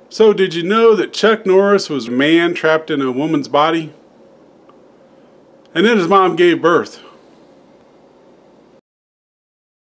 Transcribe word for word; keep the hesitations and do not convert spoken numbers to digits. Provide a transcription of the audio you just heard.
So did you know that Chuck Norris was a man trapped in a woman's body? And then his mom gave birth.